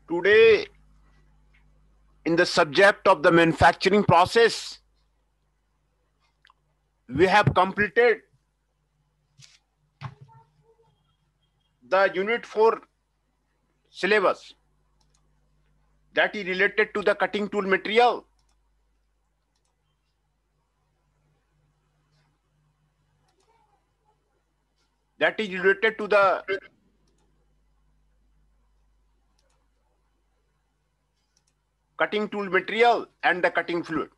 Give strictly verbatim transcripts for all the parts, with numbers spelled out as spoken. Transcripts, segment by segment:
Today, in the subject of the manufacturing process, we have completed the Unit four syllabus that is related to the cutting tool material. That is related to the cutting tool material and the cutting fluid.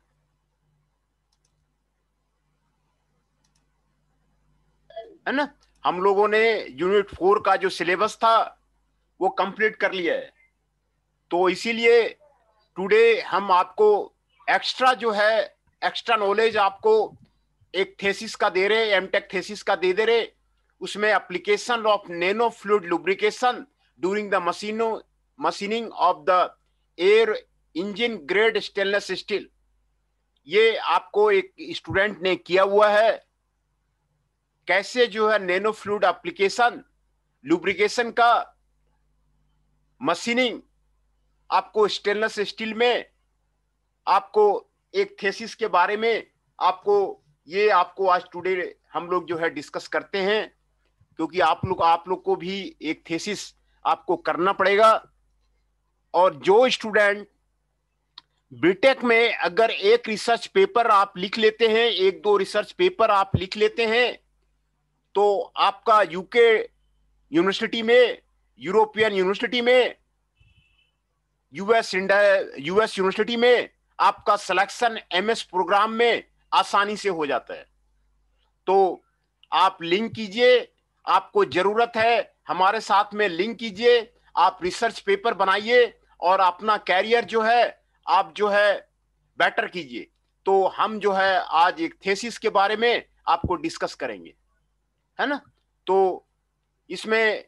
है ना? हम लोगों ने unit four का जो syllabus था वो complete कर लिया है, तो इसीलिए टुडे हम आपको एक्स्ट्रा जो है एक्स्ट्रा नॉलेज आपको एक थेसिस का दे रहे, एमटेक थेसिस का दे दे रहे, उसमें application of nano fluid lubrication during the machine machining of the air engine grade stainless steel, ये आपको एक स्टूडेंट ने किया हुआ है। कैसे जो है नैनो फ्लूइड एप्लीकेशन लुब्रिकेशन का मशीनिंग आपको स्टेनलेस स्टील में आपको एक थेसिस के बारे में आपको ये आपको आज टुडे हम लोग जो है डिस्कस करते हैं, क्योंकि आप लोग आप लोग को भी एक थेसिस आपको करना पड़ेगा। और जो स्टूडेंट बीटेक में अगर एक रिसर्च पेपर आप लिख लेते हैं, एक दो रिसर्च पेपर आप लिख लेते हैं, तो आपका यूके यूनिवर्सिटी में, यूरोपियन यूनिवर्सिटी में, यूएस यूएस यूनिवर्सिटी में आपका सिलेक्शन एमएस प्रोग्राम में आसानी से हो जाता है। तो आप लिंक कीजिए, आपको जरूरत है हमारे साथ में लिंक कीजिए, आप रिसर्च पेपर बनाइए और अपना कैरियर जो है आप जो है बेटर कीजिए। तो हम जो है आज एक थेसिस के बारे में आपको डिस्कस करेंगे, है ना? तो इसमें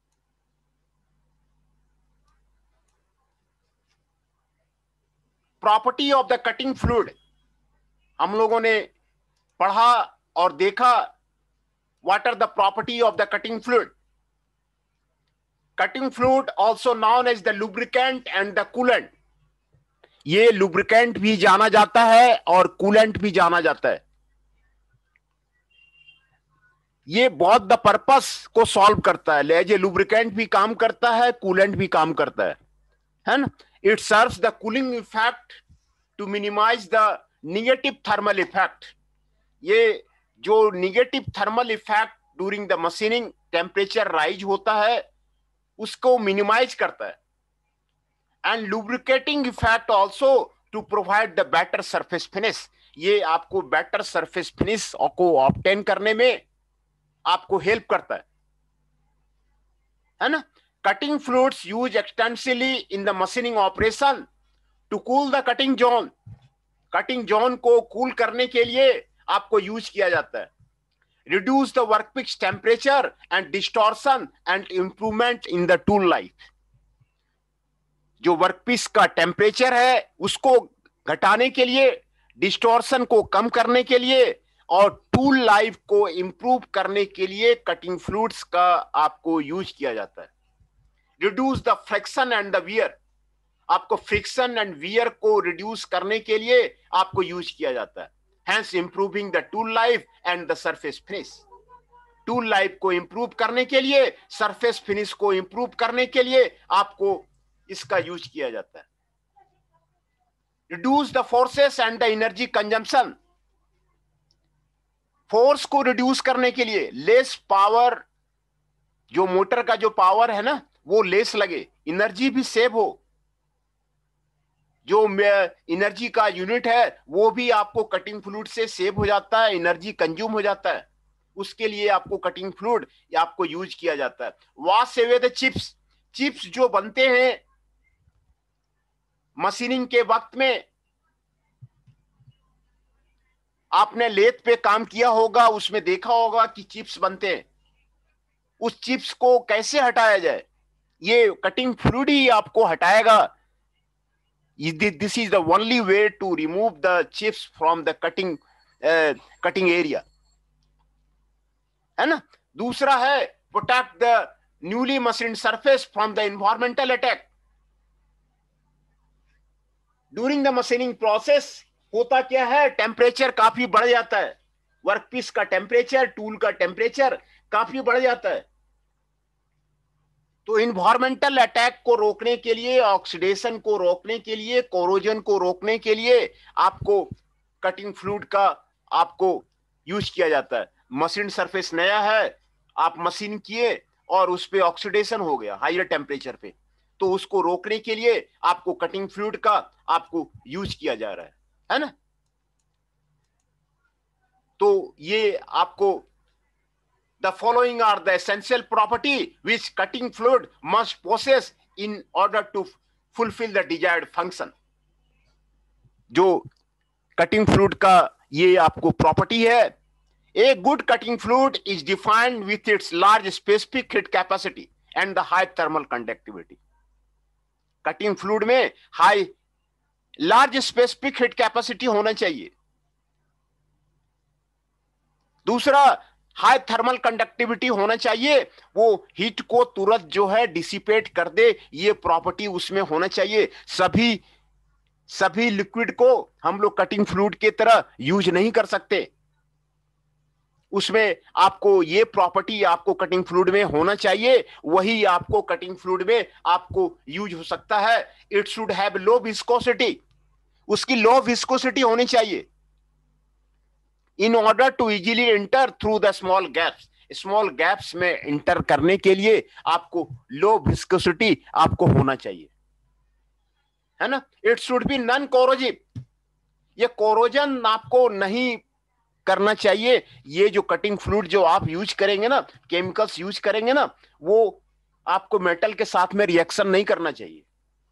property of the cutting fluid हम लोगों ने पढ़ा और देखा। What are the property of the cutting fluid? Cutting fluid also known as the lubricant and the coolant. ये लुब्रिकेंट भी जाना जाता है और कूलेंट भी जाना जाता है। ये बहुत द पर्पस को सॉल्व करता है। एज ए लुब्रिकेंट भी काम करता है, कूलेंट भी काम करता है, है ना? It serves the cooling effect to minimise the negative thermal effect. ये जो negative thermal effect during the machining temperature rise होता है उसको मिनिमाइज करता है। And lubricating effect also to provide the better surface finish. ये आपको बेटर सरफेस फिनिश को ऑब्टेन करने में आपको हेल्प करता है, है ना? Cutting fluids use extensively in the machining operation to cool the cutting zone. Cutting zone को कूल करने के लिए आपको यूज किया जाता है। Reduce the workpiece temperature and distortion and improvement in the tool life. जो वर्कपीस का टेम्परेचर है उसको घटाने के लिए, डिस्टॉर्शन को कम करने के लिए और टूल लाइफ को इंप्रूव करने के लिए कटिंग फ्लूइड्स का आपको यूज किया जाता है। Reduce the friction and the wear. आपको फ्रिक्शन एंड वियर को रिड्यूस करने के लिए आपको यूज किया जाता है। Hence improving the tool life and the surface finish. Tool life को इंप्रूव करने के लिए, सरफेस फिनिश को इंप्रूव करने के लिए आपको इसका यूज किया जाता है। Reduce the forces and the energy consumption. Force को रिड्यूस करने के लिए, लेस पावर, जो मोटर का जो पावर है ना वो लेस लगे, एनर्जी भी सेव हो। जो एनर्जी का यूनिट है वो भी आपको कटिंग फ्लूइड से सेव हो जाता है, एनर्जी कंज्यूम हो जाता है। उसके लिए आपको कटिंग फ्लूइड आपको यूज किया जाता है। Wash away the chips. Chips जो बनते हैं मशीनिंग के वक्त में, आपने लेथ पे काम किया होगा, उसमें देखा होगा कि चिप्स बनते हैं। उस चिप्स को कैसे हटाया जाए, ये कटिंग फ्लूइड ही आपको हटाएगा। This is the only way to remove the chips from the cutting cutting area, है ना? दूसरा है protect the newly machined surface from the environmental attack. During the machining process होता क्या है, टेम्परेचर काफी बढ़ जाता है, वर्कपीस का टेम्परेचर, टूल का टेम्परेचर काफी बढ़ जाता है। तो इन्वायरमेंटल अटैक को रोकने के लिए, ऑक्सीडेशन को रोकने के लिए, कोरोजन को रोकने के लिए आपको कटिंग फ्लूइड का आपको यूज किया जाता है। मशीन सरफेस नया है, आप मशीन किए और उस पे ऑक्सीडेशन हो गया हायर टेम्परेचर पे, तो उसको रोकने के लिए आपको कटिंग फ्लूइड का आपको यूज किया जा रहा है, है ना। तो ये आपको the following are the essential property which cutting fluid must possess in order to fulfill the desired function। जो कटिंग फ्लूइड का ये आपको प्रॉपर्टी है, a good cutting fluid is defined with its large specific heat capacity and the high thermal conductivity। Cutting fluid में high large specific heat capacity होना चाहिए। दूसरा, high thermal conductivity होना चाहिए, वो हीट को तुरंत जो है डिसिपेट कर दे, ये प्रॉपर्टी उसमें होना चाहिए। सभी सभी लिक्विड को हम लोग कटिंग फ्लूइड की तरह यूज नहीं कर सकते, उसमें आपको ये प्रॉपर्टी आपको कटिंग फ्लूइड में होना चाहिए, वही आपको कटिंग फ्लूइड में आपको यूज हो सकता है। It should have low viscosity, उसकी लो विस्कोसिटी होनी चाहिए। In order to easily enter through the small gaps, small gaps में एंटर करने के लिए आपको लो विस्कोसिटी आपको होना चाहिए, है ना। It should be non corrosive, ये कोरोजन आपको नहीं करना चाहिए। ये जो कटिंग फ्लूइड जो आप यूज करेंगे ना, केमिकल्स यूज करेंगे ना, वो आपको मेटल के साथ में रिएक्शन नहीं करना चाहिए।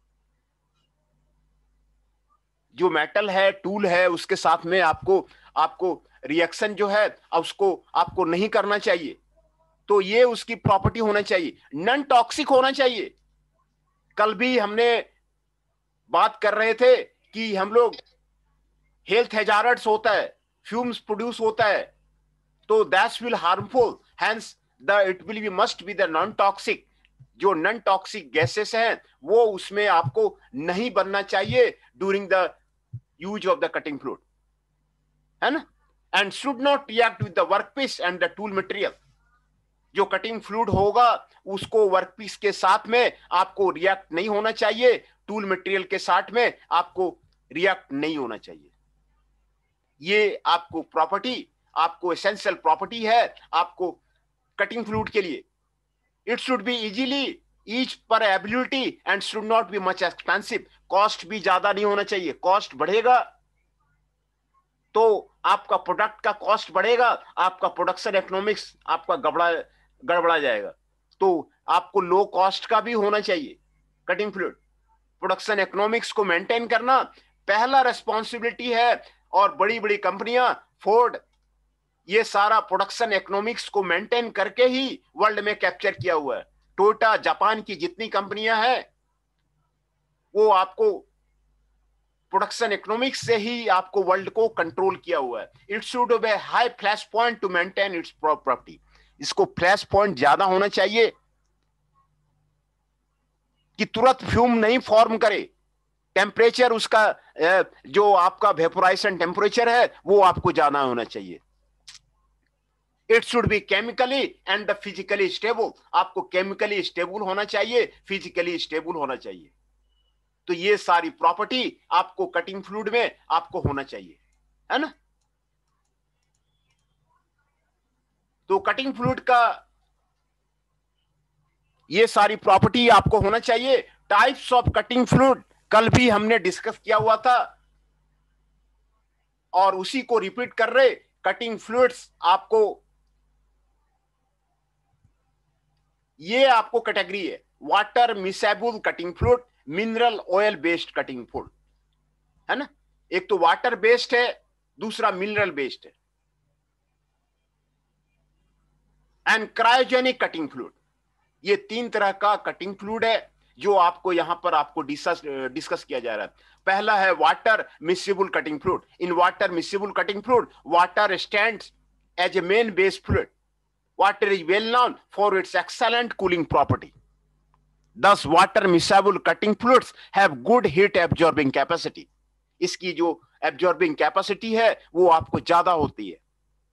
जो मेटल है, टूल है, उसके साथ में आपको आपको रिएक्शन जो है उसको आपको नहीं करना चाहिए। तो ये उसकी प्रॉपर्टी होना चाहिए। नॉन टॉक्सिक होना चाहिए। कल भी हमने बात कर रहे थे कि हम लोग हेल्थ हैजार्ड्स होता है, फ्यूम्स प्रोड्यूस होता है, तो that's will harmful, hence the it will be must be the non toxic. जो नॉन टॉक्सिक गैसेस हैं वो उसमें आपको नहीं बनना चाहिए during the use of the cutting fluid, है ना। And should not react with the workpiece and the tool material. जो कटिंग फ्लूइड होगा उसको वर्कपीस के साथ में आपको रिएक्ट नहीं होना चाहिए, टूल मटेरियल के साथ में आपको रिएक्ट नहीं होना चाहिए। ये आपको प्रॉपर्टी, आपको एसेंशियल प्रॉपर्टी है आपको कटिंग फ्लूइड के लिए। It should be easily each par ability and should not be much expensive. Cost भी ज्यादा नहीं होना चाहिए, कॉस्ट बढ़ेगा तो आपका प्रोडक्ट का कॉस्ट बढ़ेगा, आपका प्रोडक्शन इकोनॉमिक्स आपका गड़बड़ा गड़बड़ा जाएगा। तो आपको लो कॉस्ट का भी होना चाहिए कटिंग फ्लूइड। प्रोडक्शन इकोनॉमिक्स को मेंटेन करना पहला रेस्पॉन्सिबिलिटी है, और बड़ी बड़ी कंपनियां, फोर्ड, ये सारा प्रोडक्शन इकोनॉमिक्स को मेंटेन करके ही वर्ल्ड में कैप्चर किया हुआ है। टोयोटा, जापान की जितनी कंपनियां हैं वो आपको प्रोडक्शन इकोनॉमिक्स से ही आपको वर्ल्ड को कंट्रोल किया हुआ है। It should be high flash point to maintain its property. इसको फ्लैश पॉइंट ज्यादा होना चाहिए कि तुरंत फ्यूम नहीं फॉर्म करे। टेम्परेचर उसका जो आपका वेपोराइजेशन टेम्परेचर है वो आपको ज्यादा होना चाहिए। It should be chemically and the physically stable. आपको केमिकली स्टेबल होना चाहिए, फिजिकली स्टेबल होना चाहिए। तो ये सारी प्रॉपर्टी आपको कटिंग फ्लूइड में आपको होना चाहिए, है ना। तो कटिंग फ्लूइड का ये सारी प्रॉपर्टी आपको होना चाहिए। टाइप्स ऑफ कटिंग फ्लूइड कल भी हमने डिस्कस किया हुआ था और उसी को रिपीट कर रहे। कटिंग फ्लूइड्स आपको, ये आपको कैटेगरी है, water miscible cutting fluid, mineral oil based cutting fluid, है ना। एक तो वाटर बेस्ड है, दूसरा मिनरल बेस्ड है, एंड क्रायोजेनिक कटिंग फ्लूइड। ये तीन तरह का कटिंग फ्लूइड है जो आपको यहां पर आपको डिस्कस डिस्कस किया जा रहा है। पहला है water miscible cutting fluid. In water miscible cutting fluid, water stands as a main base fluid. Water is well known for its excellent cooling property. Thus, water miscible cutting fluids have good heat absorbing capacity. इसकी जो absorbing capacity है वो आपको ज्यादा होती है.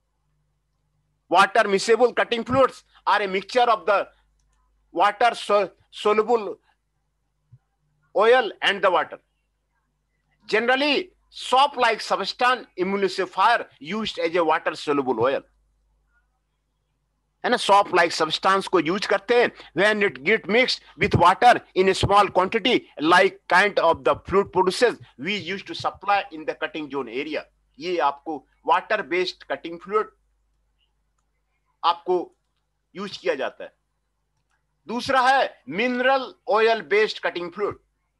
Water miscible cutting fluids are a mixture of the water soluble oil and the water. Generally, soap-like substance emulsifier used as a water soluble oil. है ना, सॉफ्ट लाइक सब्सटेंस को यूज करते हैं when it get mixed with water in a small quantity like kind of the fluid produces we use to supply in the cutting zone area. ये आपको water based cutting fluid आपको use किया जाता है. दूसरा है mineral oil based cutting fluid.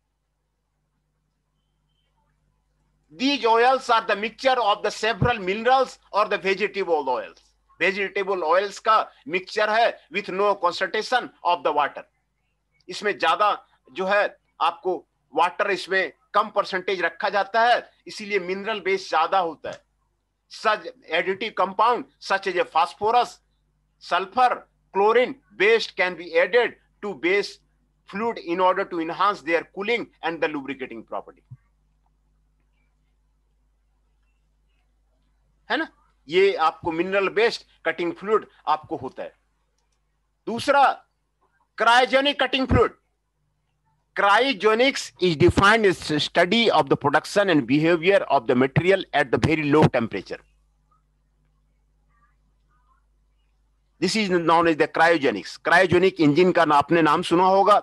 These oils are the mixture of the several minerals or the vegetable oils. Vegetable oils का mixture है with no concentration of the water. इसमें ज्यादा जो है आपको वाटर इसमें कम परसेंटेज रखा जाता है, इसीलिए मिनरल बेस ज्यादा होता है. Such additive compound such as a phosphorus, sulphur, chlorine based can be added to base fluid in order to enhance their cooling and the lubricating property. है ना, ये आपको मिनरल बेस्ड कटिंग फ्लूइड आपको होता है. दूसरा cryogenic cutting fluid. Cryogenics is defined as study of the production and behaviour of the material at the very low temperature. This is known as the cryogenics. Cryogenic engine का आपने नाम सुना होगा.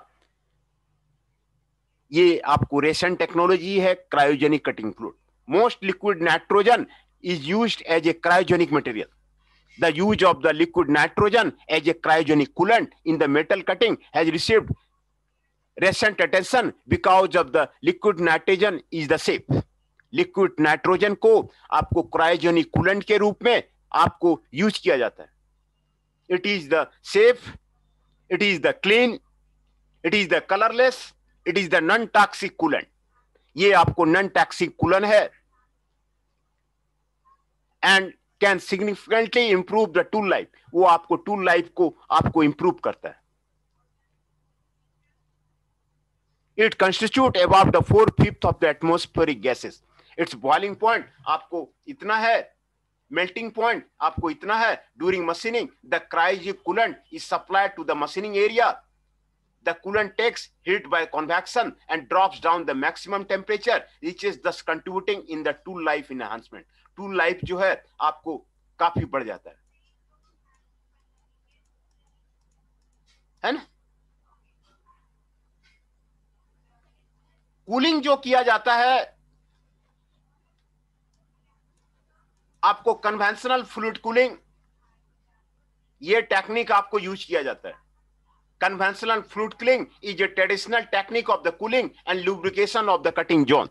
ये आपको रेसेंट टेक्नोलॉजी है cryogenic cutting fluid. Most liquid nitrogen is used as a cryogenic material. The use of the liquid nitrogen as a cryogenic coolant in the metal cutting has received recent attention because of the liquid nitrogen is the safe. Liquid nitrogen को आपको cryogenic coolant के रूप में आपको use किया जाता है. It is the safe, it is the clean, it is the colorless, it is the non-toxic coolant. ये आपको non-toxic coolant है and can significantly improve the tool life. वो आपको tool life को आपको improve करता है. It constitutes about the four fifth of the atmospheric gases. Its boiling point आपको इतना है, melting point आपको इतना है. During machining, the cryogenic coolant is supplied to the machining area. The coolant takes heat by convection and drops down the maximum temperature, which is thus contributing in the tool life enhancement. Tool life जो है आपको काफी बढ़ जाता है. है ना, cooling जो किया जाता है आपको कन्वेंशनल फ्लूइड कूलिंग, ये टेक्निक आपको यूज किया जाता है. Conventional fluid cooling is a traditional technique of the cooling and lubrication of the cutting zone.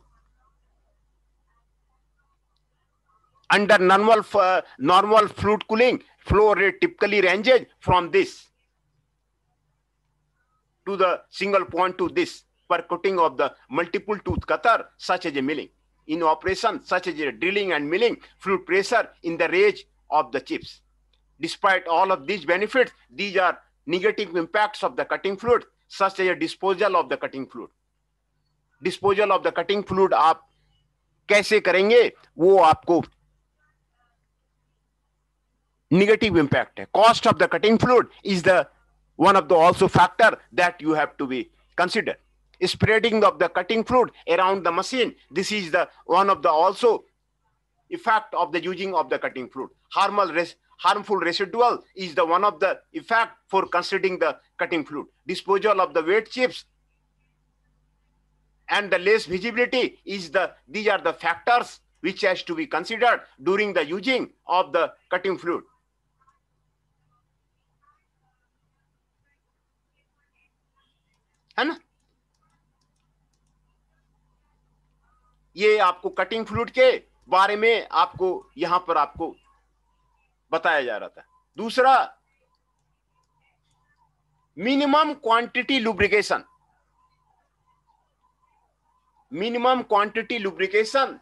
Under normal uh, normal fluid cooling, flow rate typically ranges from this to the single point to this per coating of the multiple tooth cutter, such as a milling. In operation such as a drilling and milling, fluid pressure in the range of the chips. Despite all of these benefits, these are negative impacts of the cutting fluid, such as a disposal of the cutting fluid. Disposal of the cutting fluid आप कैसे करेंगे वो आपको negative impact है. Cost of the cutting fluid is the one of the also factor that you have to be considered. Spreading of the cutting fluid around the machine, this is the one of the also effect of the using of the cutting fluid. Harmful res harmful residual is the one of the effect for considering the cutting fluid. Disposal of the wet chips and the less visibility is the these are the factors which has to be considered during the using of the cutting fluid. है ना, ये आपको cutting fluid के बारे में आपको यहां पर आपको बताया जा रहा था. दूसरा minimum quantity lubrication. Minimum quantity lubrication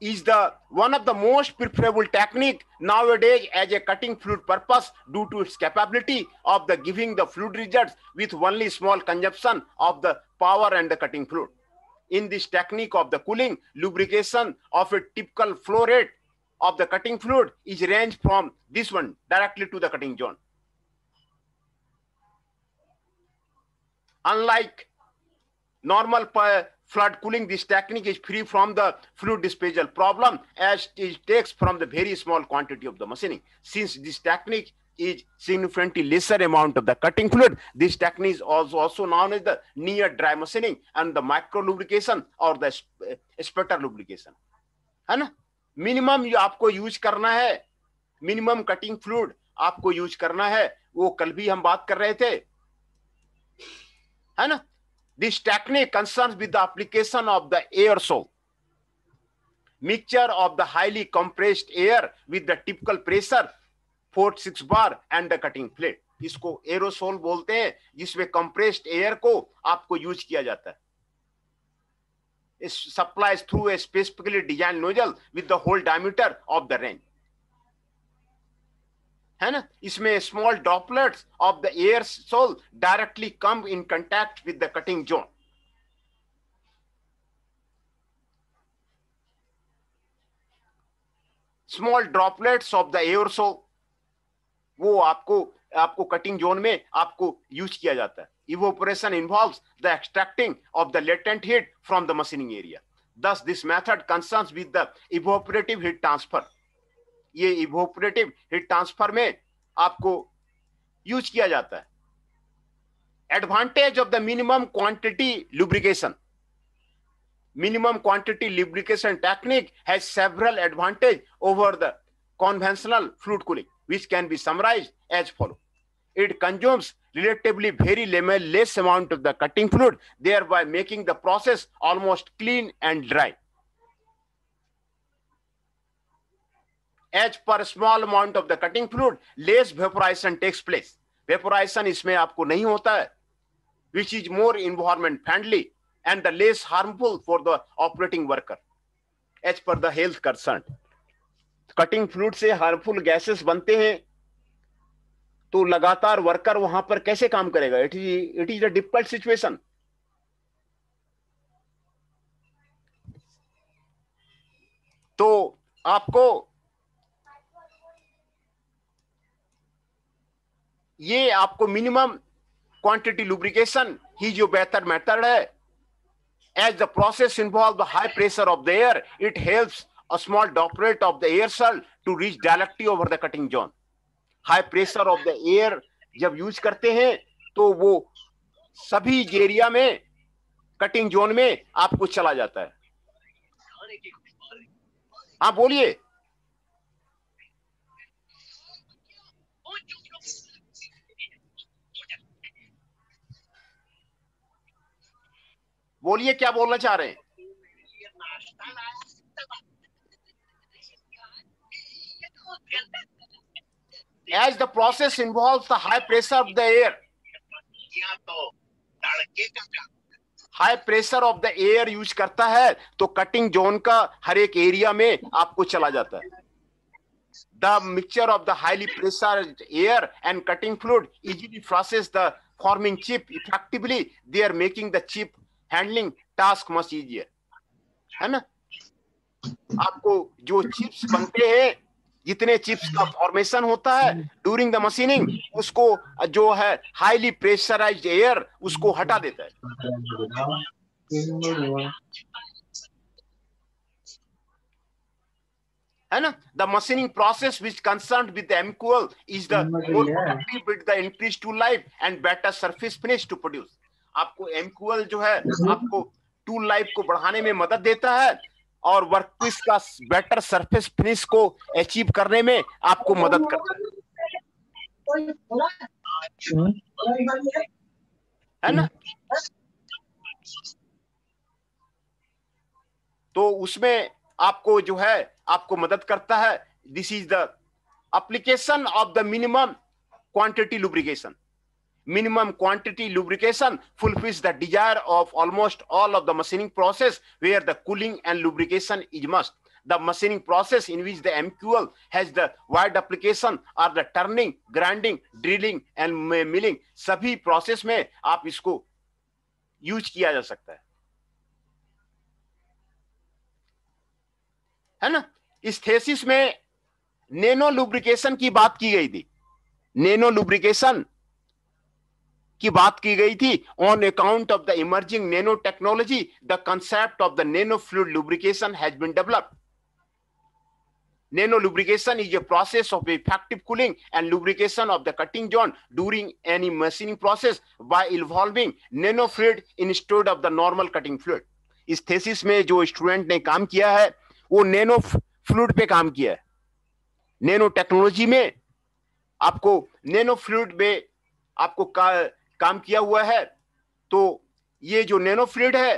is the one of the most preferable technique nowadays as a cutting fluid purpose due to its capability of the giving the fluid results with only small consumption of the power and the cutting fluid. In this technique of the cooling, lubrication of a typical flow rate of the cutting fluid is ranged from this one directly to the cutting zone. Unlike normal flood cooling, this technique is free from the fluid dispersal problem as it takes from the very small quantity of the machining. Since this technique is significantly lesser amount of the cutting fluid, this technique is also, also known as the near dry machining and the micro lubrication or the spatter lubrication. है ना? Minimum आपको use करना है, minimum cutting fluid आपको use करना है, वो कल भी हम बात कर रहे थे, है ना? This technique concerns with the application of the aerosol mixture of the highly compressed air with the typical pressure four to six bar and the cutting plate. इसको aerosol बोलते हैं, जिसमें compressed air को आपको यूज किया जाता है. It supplies through a specifically designed nozzle with the whole diameter of the range. है ना? इसमें small droplets of the aerosol directly come in contact with the cutting zone. Small droplets of the aerosol वो आपको आपको cutting zone में आपको use किया जाता है. Evaporation involves the extracting of the latent heat from the machining area. Thus, this method concerns with the evaporative heat transfer. ये evaporative heat transfer में आपको यूज किया जाता है. Advantage of the minimum quantity lubrication. Minimum quantity lubrication technique has several advantage over the conventional fluid cooling which can be summarised as follow. It consumes relatively very less amount of the cutting fluid, thereby making the process almost clean and dry. As per small amount of the cutting fluid, less vaporization takes place. Vaporization इसमें आपको नहीं होता है, which is more environment friendly and the less harmful for the operating worker. As per the health concern, cutting fluid से harmful gases बनते हैं, तो लगातार वर्कर वहां पर कैसे काम करेगा? It is it is a difficult situation. तो आपको ये आपको मिनिमम क्वांटिटी लुब्रिकेशन ही जो बेहतर मेथड है. As the process involve the high pressure of the air, it helps a small droplet of the aerosol to reach directly over the cutting zone. High pressure of the air जब use करते हैं तो वो सभी area में cutting zone में आपको चला जाता है. हाँ बोलिए. बोलिए क्या बोलना चाह रहे हैं? As the process involves the high pressure of the air, high pressure of the air use करता है तो कटिंग जोन का हर एक एरिया में आपको चला जाता है. The mixture of the highly pressurized air and cutting fluid easily flushes the forming chip effectively, they are making the chip handling task much easier. है ना? आपको जो चिप्स बनते हैं, जितने चिप्स का फॉर्मेशन होता है ड्यूरिंग द मशीनिंग, उसको जो है हाईली प्रेशराइज्ड एयर उसको हटा देता है. है ना? The machining process which concerned with the MQL is the more productive with the increase to life and better surface finish to produce. आपको एमक्यूएल जो है आपको टूल लाइफ को बढ़ाने में मदद देता है और वर्कपीस का बेटर सरफेस फिनिश को अचीव करने में आपको मदद करता है. है ना? तो उसमें आपको जो है आपको मदद करता है. This is the application of the minimum quantity lubrication. Minimum quantity lubrication fulfills the desire of almost all of the machining process where the cooling and lubrication is must. the machining process in which the M Q L has the wide application or the turning, grinding, drilling and milling, सभी process में आप इसको use किया जा सकता है, है ना। इस थेसिस में नैनो लुब्रिकेशन की बात की गई थी, नैनो लुब्रिकेशन की बात की गई थी। On account of the emerging nano technology the concept of the nano fluid lubrication has been developed. Nano lubrication is a process of effective cooling and lubrication of the cutting joint during any machining process by involving nano fluid instead of the normal cutting fluid। इस thesis में जो student ने काम किया है वो nano fluid पे काम किया है। नैनो टेक्नोलॉजी में आपको नैनो फ्लूइड में आपको का, काम किया हुआ है। तो ये जो नैनो फ्लूइड है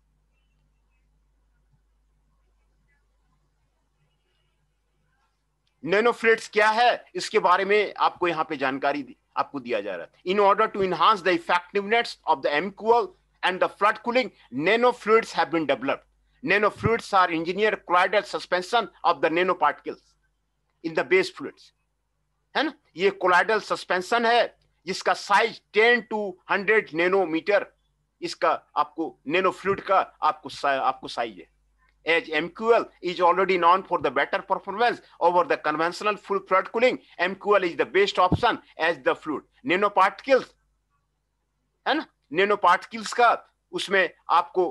नैनो फ्लूइड्स क्या है इसके बारे में आपको यहां पे जानकारी दी, आपको दिया जा रहा है। In order to enhance the effectiveness of the M Q L and the flood cooling, nano fluids have been developed. Nano fluids are engineered colloidal suspension of the nanoparticles in the base fluids, है ना। ये colloidal suspension है जिसका size ten to hundred nanometre इसका आपको nano fluid का आपको आपको साइज है। As M Q L is already known for the better performance over the conventional full flood cooling, M Q L is the best option as the fluid. Nanoparticles, है ना, nanoparticles का उसमें आपको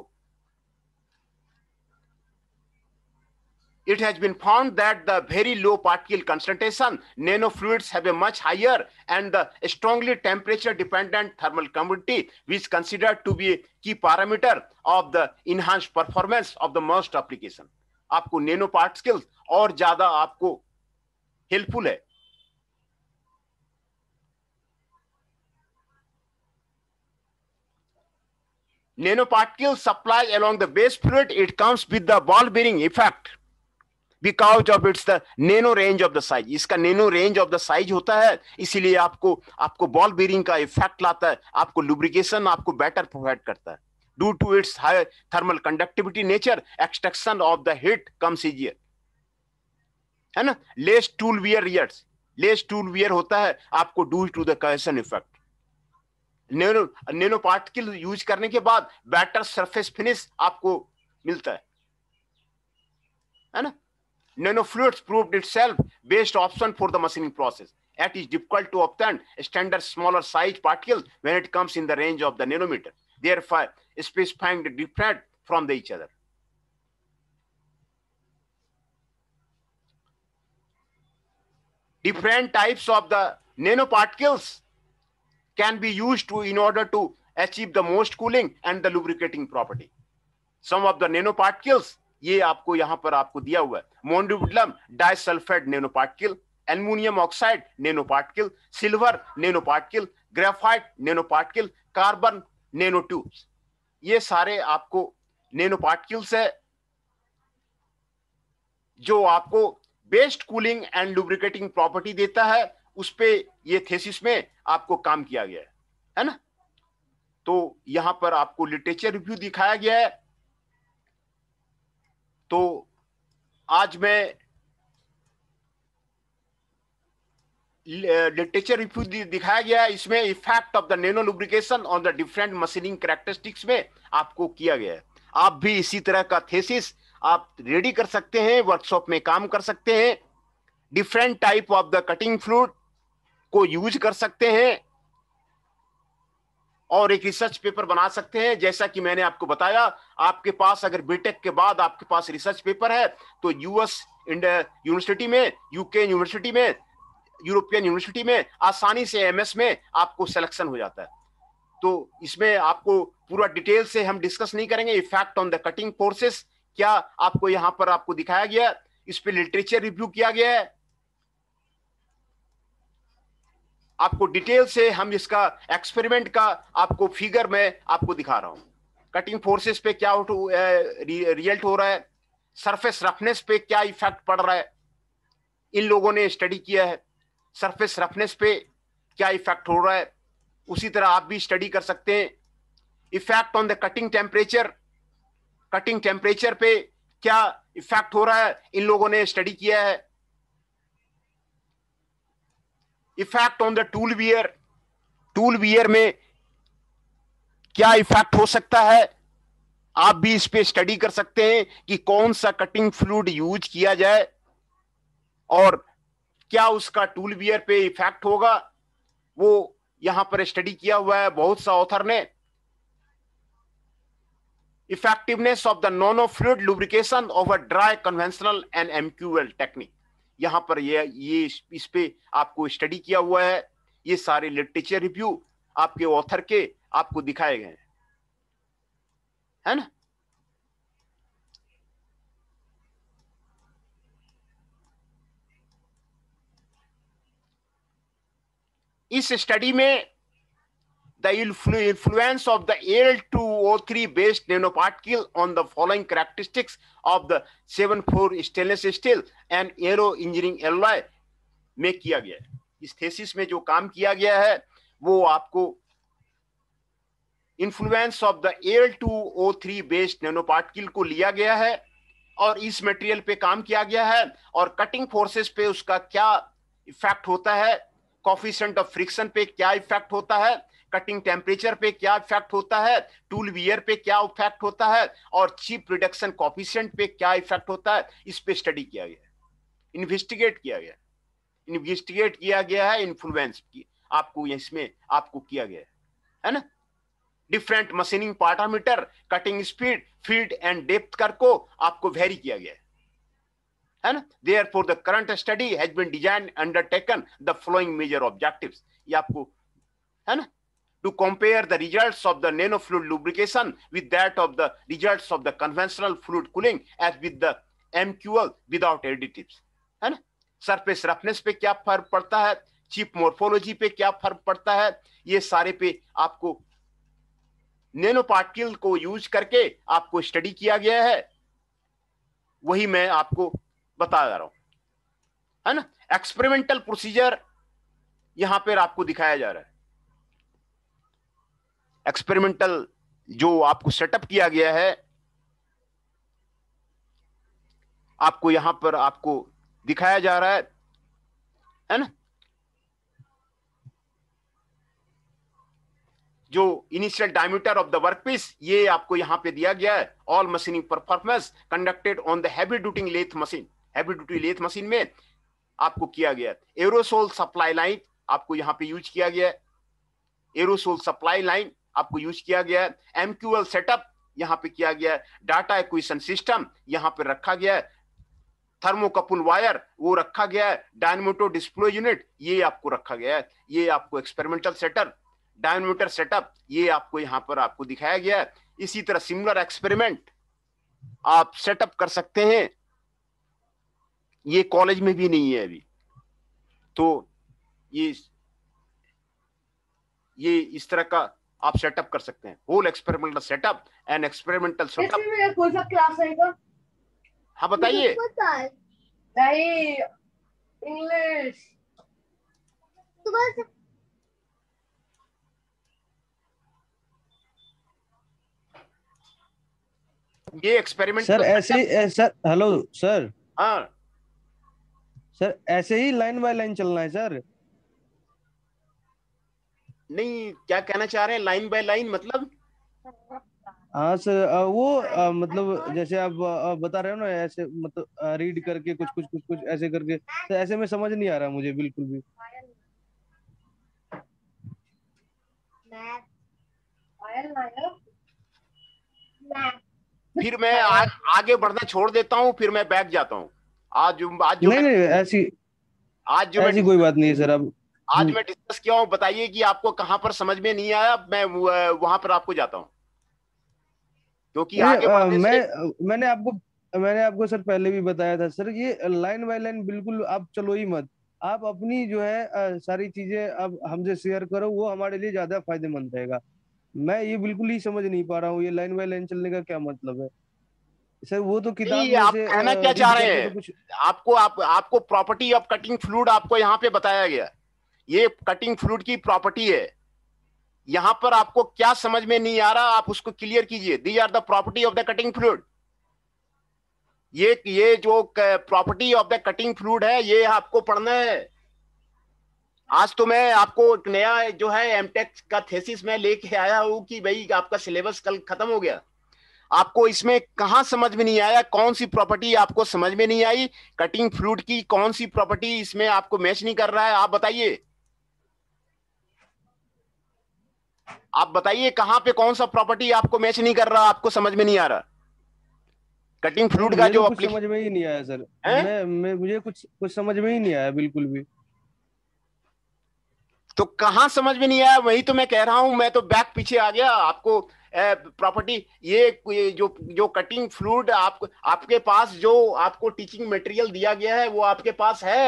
it has been found that the very low particle concentration nanofluids have a much higher and the strongly temperature dependent thermal conductivity, which considered to be a key parameter of the enhanced performance of the most application। आपको nanoparticles और ज्यादा आपको helpful है। Nanoparticles supply along the base fluid, it comes with the ball bearing effect because of its the nano range of the size। इसका nano range of the size होता है, इसीलिए आपको आपको बॉल बेरिंग का इफेक्ट लाता है, आपको लुब्रिकेशन आपको बेटर प्रोवाइड करता है। Due to its high thermal conductivity nature, extraction of the heat comes easier, है ना। Less tool wear rears, less tool wear होता है आपको due to the cohesion effect. Nano nano particle use करने के बाद बेटर सरफेस फिनिश आपको मिलता है, है ना। Nanofluids proved itself best option for the machining process. It is difficult to obtain standard smaller size particles when it comes in the range of the nanometer, therefore specifying the different from the each other. Different types of the nanoparticles can be used to in order to achieve the most cooling and the lubricating property. Some of the nanoparticles ये आपको यहां पर आपको दिया हुआ है। Molybdenum disulphide nano particle, aluminium oxide nano particle, silver nano particle, graphite nano particle, carbon nano tubes, ये सारे आपको नैनो पार्टिकल्स है जो आपको best cooling and lubricating property देता है। उस पे ये थेसिस में आपको काम किया गया है, है ना। तो यहां पर आपको लिटरेचर रिव्यू दिखाया गया है। तो आज मैं लिटरेचर रिव्यू दिखाया गया है, इसमें effect of the nano lubrication on the different machining characteristics में आपको किया गया है। आप भी इसी तरह का थेसिस आप रेडी कर सकते हैं, वर्कशॉप में काम कर सकते हैं, different type of the cutting fluid को यूज कर सकते हैं और एक रिसर्च पेपर बना सकते हैं। जैसा कि मैंने आपको बताया, आपके पास अगर बीटेक के बाद आपके पास रिसर्च पेपर है तो यूएस यूनिवर्सिटी में, यूके यूनिवर्सिटी में, यूरोपियन यूनिवर्सिटी में आसानी से एमएस में आपको सिलेक्शन हो जाता है। तो इसमें आपको पूरा डिटेल से हम डिस्कस नहीं करेंगे। Effect on the cutting forces क्या आपको यहां पर आपको दिखाया गया, इस पे लिटरेचर रिव्यू किया गया है। आपको डिटेल से हम इसका एक्सपेरिमेंट का आपको फिगर में आपको दिखा रहा हूं। कटिंग फोर्सेस पे क्या रिजल्ट हो रहा है, सरफेस रफनेस पे क्या इफेक्ट पड़ रहा है, इन लोगों ने स्टडी किया है। सरफेस रफनेस पे क्या इफेक्ट हो रहा है, उसी तरह आप भी स्टडी कर सकते हैं। Effect on the cutting temperature, cutting temperature पे क्या इफेक्ट हो रहा है, इन लोगों ने स्टडी किया है। Effect on the tool wear, tool wear में क्या इफेक्ट हो सकता है, आप भी इस पे स्टडी कर सकते हैं कि कौन सा कटिंग फ्लूइड यूज किया जाए और क्या उसका टूल वियर पे इफेक्ट होगा, वो यहां पर स्टडी किया हुआ है बहुत सा ऑथर ने। Effectiveness of the nano fluid lubrication of a dry conventional and MQL technique, यहां पर ये ये इस पे आपको स्टडी किया हुआ है। ये सारे लिटरेचर रिव्यू आपके ऑथर के आपको दिखाए गए हैं, है ना। इस स्टडी में the influence of the L two O three based nanoparticle on the following characteristics of the seven four stainless steel and aero engineering alloy में किया गया है। इस थेसिस में जो काम किया गया है वो आपको influence of the L two O three based nanoparticle को लिया गया है और इस मटेरियल पे काम किया गया है और कटिंग फोर्सेस पे उसका क्या इफेक्ट होता है, कोफिशिएंट ऑफ फ्रिक्शन पे क्या इफेक्ट होता है, कटिंग टेम्परेचर पे क्या इफेक्ट होता है, टूल वियर पे क्या इफेक्ट होता है और चिप रिडक्शन कोफिशिएंट पे क्या इफेक्ट होता है, इस पे स्टडी किया गया, इन्वेस्टिगेट किया गया इन्वेस्टिगेट किया गया है इन्फ्लुएंस की आपको इसमें आपको किया गया है ना। Different machining parameter, cutting speed, feed and depth कर को आपको वेरी किया गया है ना। Therefore the current study has been design undertaken the following major objectives, ये आपको है ना, to compare the results of the nano fluid lubrication with that of the results of the conventional fluid cooling as with the M Q L without additives, है ना। Surface roughness पे क्या फर्क पड़ता है, चिप मोर्फोलॉजी पे क्या फर्क पड़ता है, ये सारे पे आपको नैनो पार्टिकल को यूज करके आपको स्टडी किया गया है, वही मैं आपको बता रहा हूं, है ना। एक्सपेरिमेंटल प्रोसीजर यहां पर आपको दिखाया जा रहा है। एक्सपेरिमेंटल जो आपको सेटअप किया गया है आपको यहां पर आपको दिखाया जा रहा है, है ना। जो initial diameter of the workpiece ये आपको यहां पे दिया गया है। All machining performance conducted on the heavy duty lathe machine, heavy duty lathe machine में आपको किया गया है। एरोसोल सप्लाई लाइन आपको यहां पे यूज किया गया है, एरोसोल सप्लाई लाइन आपको यूज किया गया है। एमक्यूएल सेटअप यहां पे किया गया है। डाटा एक्विजिशन सिस्टम यहां पे रखा गया है। थर्मोकपल वायर वो रखा गया है। डायनेमोटर डिस्प्ले यूनिट ये आपको रखा गया है। ये आपको एक्सपेरिमेंटल सेटअप, डायनेमोटर सेटअप ये आपको यहां पर आपको दिखाया गया है। इसी तरह सिमिलर एक्सपेरिमेंट आप सेटअप कर सकते हैं। ये कॉलेज में भी नहीं है अभी, तो ये ये इस तरह का आप सेटअप कर सकते हैं। Whole experimental setup and experimental setup. इसमें कौन सा क्लास रहेगा? हाँ बताइए। नहीं, इंग्लिश। ये एक्सपेरिमेंट सर ऐसे ही सर, हेलो सर। हाँ सर ऐसे ही लाइन बाय लाइन चलना है सर? नहीं, क्या कहना चाह रहे हैं लाइन बाय लाइन मतलब? हाँ सर, वो आ, मतलब जैसे आप आ, बता रहे हो ना, ऐसे मतलब रीड करके कुछ कुछ कुछ कुछ ऐसे करके, तो ऐसे में समझ नहीं आ रहा मुझे बिल्कुल भी। फिर मैं आ, आगे बढ़ना छोड़ देता हूँ, फिर मैं बैठ जाता हूँ। आज जो आज जो नहीं नहीं ऐसी आज जो ऐसी कोई बात नहीं है सर। अब आज मैं डिस्कस किया हूँ, बताइए कि आपको कहाँ पर समझ में नहीं आया, मैं वहां पर आपको जाता हूँ, क्योंकि आगे बढ़ने मैं से... मैंने आपको मैंने आपको सर पहले भी बताया था सर, ये लाइन बाय लाइन बिल्कुल आप चलो ही मत। आप अपनी जो है आ, सारी चीजें अब हमसे शेयर करो, वो हमारे लिए ज्यादा फायदेमंद रहेगा। मैं ये बिल्कुल ही समझ नहीं पा रहा हूँ, ये लाइन बाय लाइन चलने का क्या मतलब है सर? वो तो किताब में आप से कहना क्या चाह रहे हैं? तो कुछ आपको आप, आपको प्रॉपर्टी ऑफ कटिंग फ्लूइड आपको यहाँ पे बताया गया, ये कटिंग फ्लूइड की प्रॉपर्टी है। यहां पर आपको क्या समझ में नहीं आ रहा, आप उसको क्लियर कीजिए। These are the property of the cutting fluid. ये ये जो property of the cutting fluid है ये आपको पढ़ना है। आज तो मैं आपको एक नया जो है एमटेक का थेसिस में लेके आया हूं कि भाई आपका सिलेबस कल खत्म हो गया, आपको इसमें कहां समझ में नहीं आया, कौन सी प्रॉपर्टी आपको समझ में नहीं आई, कटिंग फ्लूइड की कौन सी प्रॉपर्टी इसमें आपको मैच नहीं कर रहा है, आप बताइए, आप बताइए कहां पे कौन सा प्रॉपर्टी आपको मैच नहीं कर रहा, आपको समझ में नहीं आ रहा कटिंग सर फ्लूइड का मुझे जो तो कुछ समझ में ही नहीं आया सर। मैं मैं मुझे कुछ कुछ समझ में ही नहीं आया बिल्कुल भी। तो कहां समझ में नहीं आया, वही तो मैं कह रहा हूं, मैं तो बैक पीछे आ गया आपको प्रॉपर्टी। ये, ये जो जो कटिंग फ्लूइड आप आपके पास जो आपको टीचिंग मटेरियल दिया गया है वो आपके पास है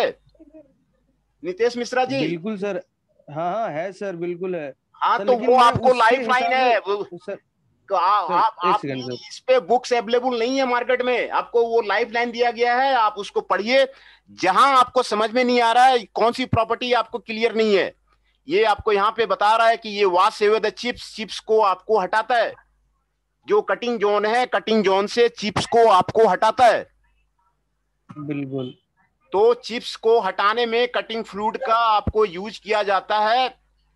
नितेश मिश्रा जी? बिल्कुल सर, हाँ हाँ है सर, बिल्कुल है हाँ सर, तो लेकिन वो मैं आपको उसके लाइफ लाइन हिसाब है वो, से सर। तो आ, सर आप एक आप सेकंड सर। इस पे बुक्स अवेलेबल नहीं है मार्केट में, आपको वो लाइफ लाइन दिया गया है, आप उसको पढ़िए। जहां आपको समझ में नहीं आ रहा है कौन सी प्रॉपर्टी आपको क्लियर नहीं है, ये आपको यहाँ पे बता रहा है कि ये wash away the chips, chips को आपको हटाता है, जो कटिंग जोन है कटिंग जोन से चिप्स को आपको हटाता है। बिल्कुल। तो चिप्स को हटाने में कटिंग फ्लूइड का आपको यूज किया जाता है।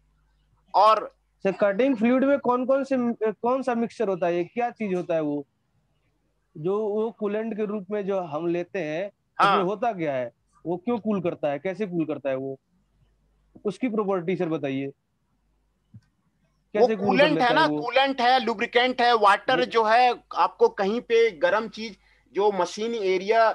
और सर कटिंग फ्लूइड में कौन कौन से कौन सा मिक्सचर होता है, ये क्या चीज होता है वो, जो वो कूलेंट के रूप में जो हम लेते हैं, उसमें हाँ, होता क्या है, वो क्यों कूल करता है, कैसे कूल करता है वो, उसकी प्रॉपर्टी सर बताइए, वो कैसे कूल कर कूलेंट है लेता है ना, वो। कूलेंट है, लुब्रिकेंट है, वाटर जो है आपको कहीं पे गर्म चीज, जो मशीन एरिया,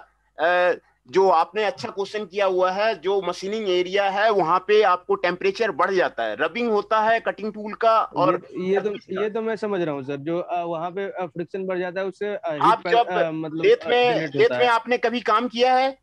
जो आपने अच्छा क्वेश्चन किया हुआ है, जो मशीनिंग एरिया है वहां पे आपको टेम्परेचर बढ़ जाता है, रबिंग होता है कटिंग टूल का ये और ये तो सर्विस का। ये तो मैं समझ रहा हूँ सर, जो अ, वहाँ पे फ्रिक्शन बढ़ जाता है, उससे आप हीट जब मतलब लेथ में जनरेट लेथ होता में है। आपने कभी काम किया है?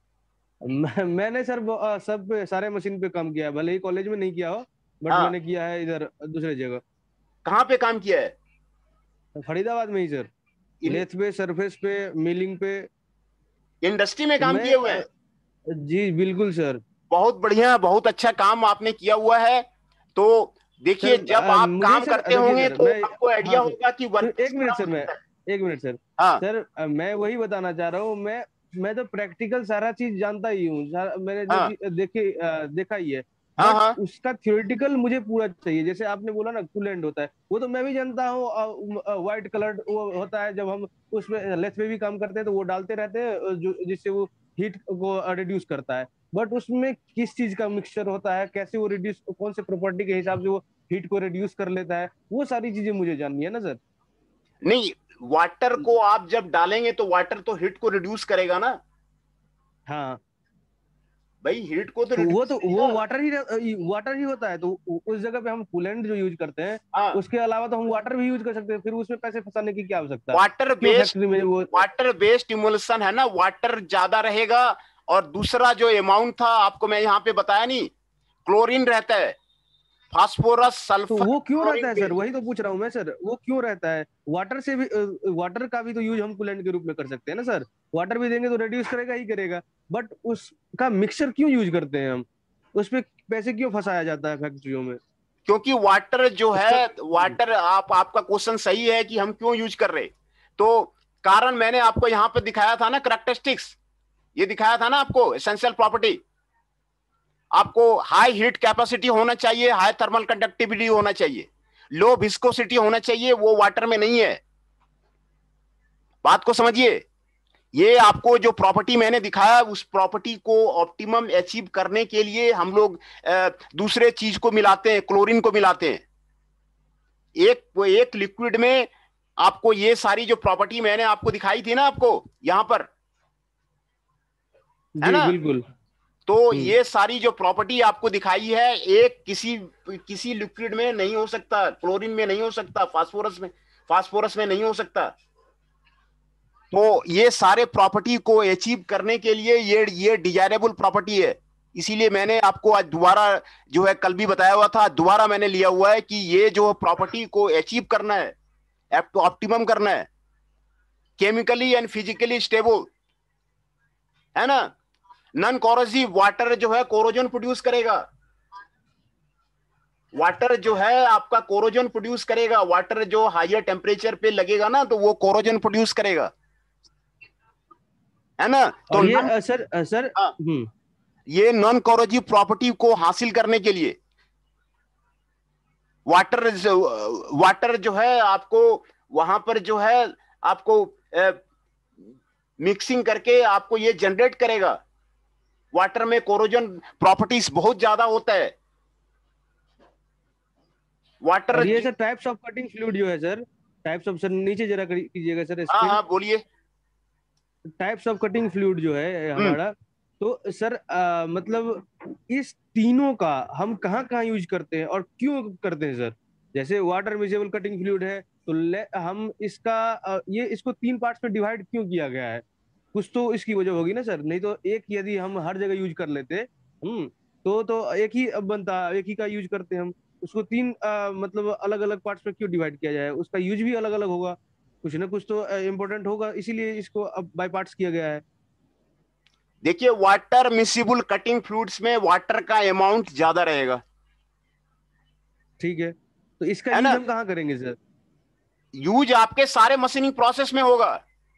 मैं, मैंने सर वो, अ, सब पे सारे मशीन पे काम किया है, भले ही कॉलेज में नहीं किया हो, बट हाँ, मैंने किया है इधर दूसरे जगह, कहाँ पे काम किया है? फरीदाबाद में ही सर, इन, लेथ पे, सरफेस पे, मिलिंग पे। इंडस्ट्री में तो काम मैं किए हुए अ, हैं? जी बिल्कुल सर। बहुत बढ़िया, बहुत अच्छा काम आपने किया हुआ है। तो सर देखिए जब अ, आप मुझे काम सर करते देखिए होंगे सर, तो मैं, आपको आइडिया हाँ सर, होगा कि फिर वर्क एक मिनट सर, मैं होता है। एक मिनट सर। हाँ, सर अ, मैं वही बताना चाह रहा हूँ, मैं मैं तो प्रैक्टिकल सारा चीज जानता ही हूँ, सारा- मैंने जो हाँ, चीज देखे अ, देखा ही है, हाँ, बट हाँ, उसका थियोरेटिकल मुझे पूरा चाहिए। जैसे आपने बोला ना कूलेंट होता है, वो तो मैं भी जानता हूँ, व्हाइट कलर वो होता है, जब हम उसमें लेथ में भी काम करते हैं तो वो डालते रहते हैं, अ, जो जिससे वो हीट को रिड्यूस करता है। बट उसमें किस चीज का मिक्सचर होता है, कैसे वो रिड्यूस, कौन से प्रॉपर्टी के हिसाब से वो हीट को रिड्यूस कर लेता है, वो सारी चीजें मुझे जाननी है ना सर। नहीं, वाटर को आप जब डालेंगे तो वाटर तो हीट को रिड्यूस करेगा ना हाँ, भाई, हीट को तो तो वो रिड्यूस तो वो करेगा। वाटर ही वाटर ही होता है, तो उ- उस जगह पे हम कूलेंट जो यूज करते हैं, हाँ, उसके अलावा तो हम वाटर भी यूज कर सकते हैं, फिर उसमें पैसे फंसाने की क्या आवश्यकता, वाटर क्यों बेस्ड, फैक्ट्री में वो। वाटर बेस्ड इमोल्सन है ना, वाटर ज्यादा रहेगा। और दूसरा जो अमाउंट था आपको मैं यहाँ पे बताया नहीं, क्लोरीन रहता है, फास्फोरस तो सल्फर वो क्यों रहता क्लोरीन है सर, बेस्ड। वही तो पूछ रहा हूँ मैं सर, वो क्यों रहता है, वाटर से भी, वाटर का भी तो यूज हम कूलेंट के रूप में कर सकते हैं ना सर, वाटर भी देंगे तो रिड्यूस करेगा ही करेगा, बट उसका मिक्सचर क्यों यूज करते हैं हम, उस पे पैसे क्यों फंसाया जाता है फैक्ट्रियों में। क्योंकि वाटर जो उसका है, वाटर, आप आपका क्वेश्चन सही है कि हम क्यों यूज कर रहे, तो कारण मैंने आपको यहां पे दिखाया था ना, करेक्टरिस्टिक्स, ये दिखाया था ना आपको, एसेंशियल प्रॉपर्टी, आपको हाई हीट कैपेसिटी होना चाहिए, हाई थर्मल कंडक्टिविटी होना चाहिए, लो विस्कोसिटी होना चाहिए, वो वाटर में नहीं है। बात को समझिए, ये आपको जो प्रॉपर्टी मैंने दिखाया उस प्रॉपर्टी को ऑप्टिमम अचीव करने के लिए हम लोग अ, दूसरे चीज को मिलाते हैं, क्लोरीन को मिलाते हैं। एक वो एक लिक्विड में आपको ये सारी जो प्रॉपर्टी मैंने आपको दिखाई थी ना आपको यहां पर, है जी ना, बिल्कुल। तो हम्म। ये सारी जो प्रॉपर्टी आपको दिखाई है एक किसी किसी लिक्विड में नहीं हो सकता, क्लोरीन में नहीं हो सकता, फास्फोरस में फास्फोरस में नहीं हो सकता। तो ये सारे प्रॉपर्टी को अचीव करने के लिए ये ये डिजायरेबल प्रॉपर्टी है। इसीलिए मैंने आपको आज दोबारा जो है, कल भी बताया हुआ था, दोबारा मैंने लिया हुआ है कि ये जो प्रॉपर्टी को अचीव करना है, ऑप्टिमम करना है, केमिकली एंड फिजिकली स्टेबल, है ना, नॉन कोरोसिव, वाटर जो है कोरोजन प्रोड्यूस करेगा, वाटर जो है आपका कोरोजन प्रोड्यूस करेगा, वाटर जो हायर टेम्परेचर पे लगेगा ना तो वो कोरोजन प्रोड्यूस करेगा। है ना। तो और ये non- अ, सर अ, सर हाँ, हम्म ये नॉन कोरोजिव प्रॉपर्टी को हासिल करने के लिए वाटर वाटर जो है आपको वहां पर जो है आपको मिक्सिंग करके आपको ये जनरेट करेगा। वाटर में कोरोजन प्रॉपर्टीज बहुत ज्यादा होता है। वाटर, और ये sir types of cutting fluid जो है सर, टाइप्स ऑफ, सर नीचे जरा करी- कीजिएगा सर हाँ स्क्रीन। हाँ बोलिए। टाइप्स ऑफ कटिंग फ्लूइड जो है हम्म। हमारा, तो सर अ, मतलब इस तीनों का हम कहाँ कहाँ यूज करते हैं और क्यों करते हैं सर? जैसे वाटर मिसेबल कटिंग फ्लूइड है, तो ले, हम इसका अ, ये इसको तीन पार्ट्स में डिवाइड क्यों किया गया है? कुछ तो इसकी वजह होगी ना सर, नहीं तो एक यदि हम हर जगह यूज कर लेते हम्म तो तो एक ही बनता, एक ही का यूज करते हम। उसको तीन अ, मतलब अलग अलग पार्ट्स में क्यों डिवाइड किया जाए? उसका यूज भी अलग अलग होगा, कुछ ना कुछ तो इम्पोर्टेंट होगा, इसीलिए इसको अब बाय पार्ट्स किया गया है। देखिए, वाटर मिसिबल कटिंग फ्लूइड्स में वाटर का अमाउंट ज्यादा रहेगा, ठीक है, तो इसका है यूज ना। हम कहाँ करेंगे सर? यूज आपके सारे मशीनिंग प्रोसेस में होगा।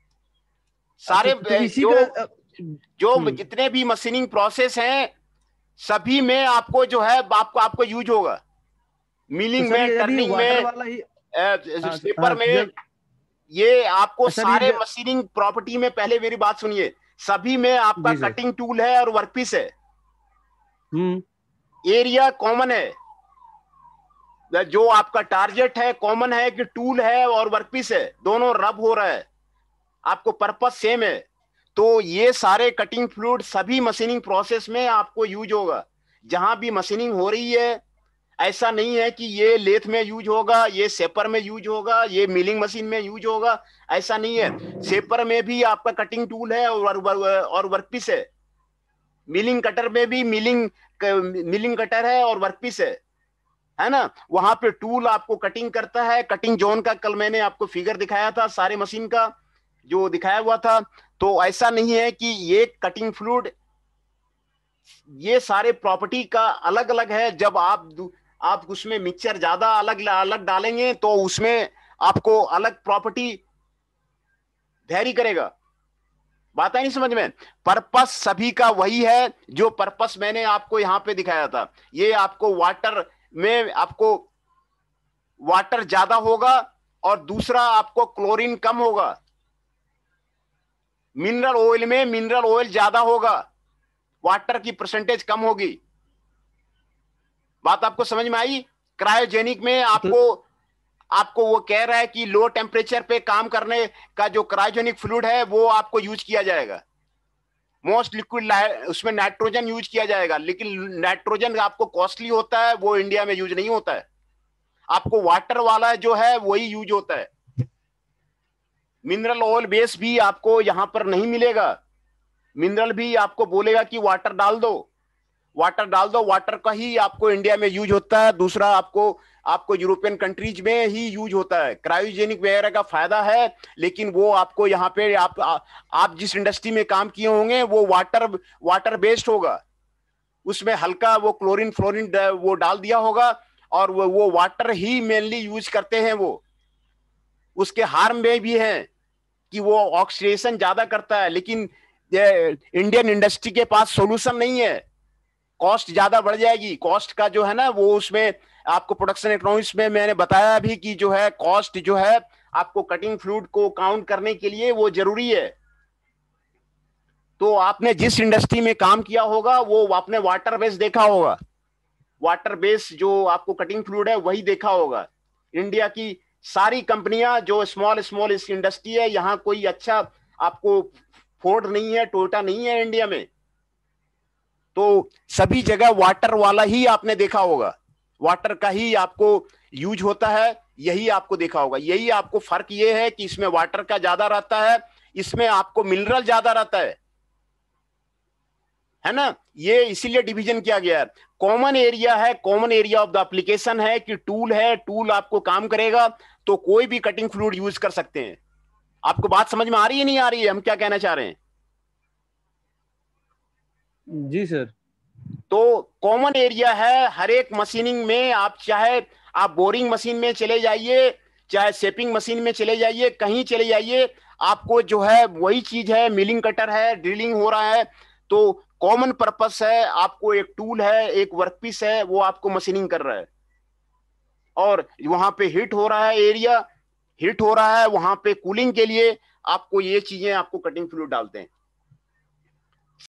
तो, सारे तो इसी जो का अ, जो हम्म जितने भी मशीनिंग प्रोसेस हैं सभी में आपको जो है आपको आपको यूज होगा। तो मिलिंग सर में, ये यदि टर्निंग वाटर में, वाला ही, हाँ पेपर हाँ में, जब ये आपको सर ये सारे जब, मशीनिंग प्रॉपर्टी में, पहले मेरी बात सुनिए, सभी में आपका जी सर, कटिंग टूल है और वर्कपीस है। हम्म एरिया कॉमन है, जो आपका टारगेट है कॉमन है कि टूल है और वर्कपीस है, दोनों रब हो रहा है, आपको पर्पस सेम है। तो ये सारे कटिंग फ्लूइड सभी मशीनिंग प्रोसेस में आपको यूज होगा। जहां भी मशीनिंग हो रही है, ऐसा नहीं है कि ये लेथ में यूज होगा, ये सेपर में यूज होगा, ये मिलिंग मशीन में यूज होगा, ऐसा नहीं है। सेपर में भी आपका कटिंग टूल है और और वर्कपीस है। मिलिंग कटर में भी मिलिंग मिलिंग कटर है और वर्कपीस है है ना। वहां पे टूल आपको कटिंग करता है। कटिंग जोन का कल मैंने आपको फिगर दिखाया था, सारे मशीन का जो दिखाया हुआ था। तो ऐसा नहीं है कि ये कटिंग फ्लूइड, ये सारे प्रॉपर्टी का अलग अलग है। जब आप आप उसमें मिक्सचर ज्यादा अलग अलग डालेंगे तो उसमें आपको अलग प्रॉपर्टी वेरी करेगा। बात है नहीं समझ में। पर्पस सभी का वही है जो पर्पस मैंने आपको यहां पे दिखाया था। ये आपको वाटर में आपको वाटर ज्यादा होगा और दूसरा आपको क्लोरीन कम होगा। मिनरल ऑयल में मिनरल ऑयल ज्यादा होगा, वाटर की परसेंटेज कम होगी। बात आपको समझ में आई। क्रायोजेनिक में तो आपको आपको वो कह रहा है कि लो टेम्परेचर पे काम करने का जो क्रायोजेनिक फ्लूइड है वो आपको यूज किया जाएगा। मोस्ट लिक्विड उसमें नाइट्रोजन यूज किया जाएगा, लेकिन नाइट्रोजन आपको कॉस्टली होता है, वो इंडिया में यूज नहीं होता है। आपको वाटर वाला जो है वही यूज होता है। मिनरल ऑयल बेस भी आपको यहां पर नहीं मिलेगा। मिनरल भी आपको बोलेगा कि वाटर डाल दो, वाटर डाल दो, वाटर का ही आपको इंडिया में यूज होता है। दूसरा आपको आपको यूरोपियन कंट्रीज में ही यूज होता है। क्रायोजेनिक वगैरह का फायदा है, लेकिन वो आपको यहाँ पे आप आ, आप जिस इंडस्ट्री में काम किए होंगे वो वाटर वाटर बेस्ड होगा। उसमें हल्का वो क्लोरीन फ्लोरीन वो डाल दिया होगा और वो वो वाटर ही मेनली यूज करते हैं। वो उसके हार्म में भी है कि वो ऑक्सीडेशन ज्यादा करता है, लेकिन इंडियन इंडस्ट्री के पास सॉल्यूशन नहीं है। कॉस्ट ज्यादा बढ़ जाएगी। कॉस्ट का जो है ना वो उसमें आपको प्रोडक्शन इकोनॉमिक्स में मैंने बताया भी कि जो है कॉस्ट जो है आपको कटिंग फ्लूइड को काउंट करने के लिए वो जरूरी है। तो आपने जिस इंडस्ट्री में काम किया होगा वो आपने वाटर बेस देखा होगा। वाटर बेस जो आपको कटिंग फ्लूइड है वही देखा होगा। इंडिया की सारी कंपनियां जो स्मॉल स्मॉल इस इंडस्ट्री है, यहां कोई अच्छा आपको फोर्ड नहीं है, टोयोटा नहीं है इंडिया में। तो सभी जगह वाटर वाला ही आपने देखा होगा, वाटर का ही आपको यूज होता है, यही आपको देखा होगा। यही आपको फर्क ये है कि इसमें वाटर का ज्यादा रहता है, इसमें आपको मिनरल ज्यादा रहता है है ना। ये इसीलिए डिवीजन किया गया है। कॉमन एरिया है, common area of the application है कि टूल है, टूल आपको काम करेगा तो कोई भी कटिंग फ्लूइड यूज कर सकते हैं। आपको बात समझ में आ रही है नहीं आ रही है, हम क्या कहना चाह रहे हैं? जी सर, तो कॉमन एरिया है हर एक मशीनिंग में। आप चाहे आप बोरिंग मशीन में चले जाइए, चाहे शेपिंग मशीन में चले जाइए, कहीं चले जाइए, आपको जो है वही चीज है, मिलिंग कटर है, ड्रिलिंग हो रहा है, तो कॉमन पर्पस है, आपको एक टूल है, एक वर्कपीस है, वो आपको मशीनिंग कर रहा है, और वहां पे हीट हो रहा है, एरिया हीट हो रहा है, वहां पे कूलिंग के लिए आपको ये चीजें, आपको कटिंग फ्लूइड डालते हैं।